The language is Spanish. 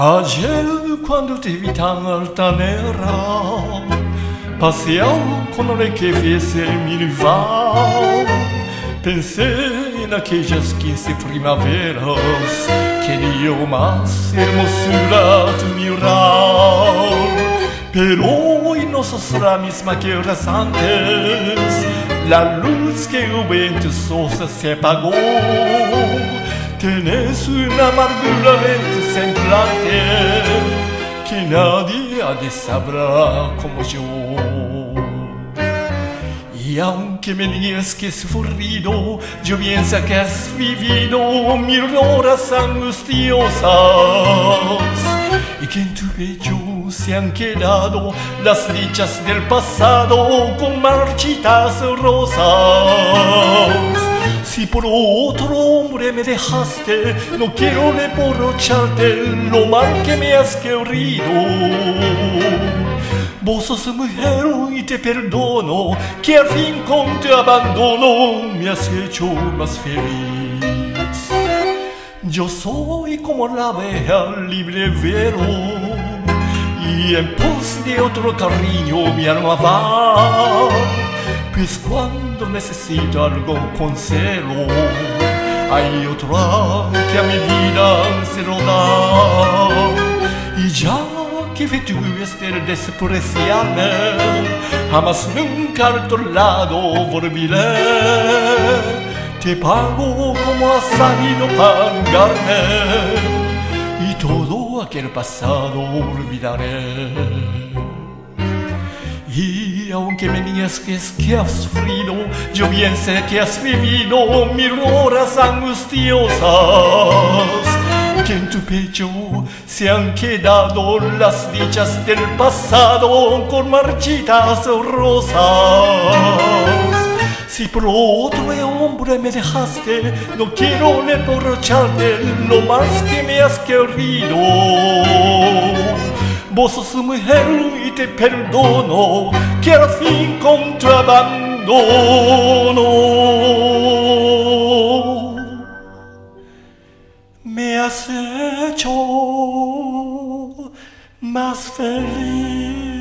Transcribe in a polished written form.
Ayer cuando te vi tan altanera, paseado con el que fuese mi rival, pensé en aquellas 15 primaveras, quería más hermosura tu mirar. Pero hoy no sos la misma que horas antes, la luz que hubo en tus ojos se apagó. Tienes una amargura en tu semblante que nadie ha de saber como yo. Y aunque me digas que has sufrido, yo pienso que has vivido mil horas angustiosas, y que en tu pecho se han quedado las dichas del pasado con marchitas rosas. Si por otro hombre me dejaste, no quiero reprocharte lo mal que me has querido. Vos sos mujer y te perdono, que al fin con tu abandono me has hecho más feliz. Yo soy como la abeja libre vero, y en pos de otro cariño mi alma va. Pues cuando necesito algo con celo, hay otro que a mi vida se lo da. Y ya que tuviste el despreciarme, jamás nunca a tu lado volveré. Te pago como has sabido pagarme, y todo aquel pasado olvidaré. Y aunque me niegues que has sufrido, yo bien sé que has vivido mil horas angustiosas, que en tu pecho se han quedado las dichas del pasado con marchitas rosas. Si por otro hombre me dejaste, no quiero reprocharte lo más que me has querido. Vos sos mujer y te perdono, que al fin con tu abandono me has hecho más feliz.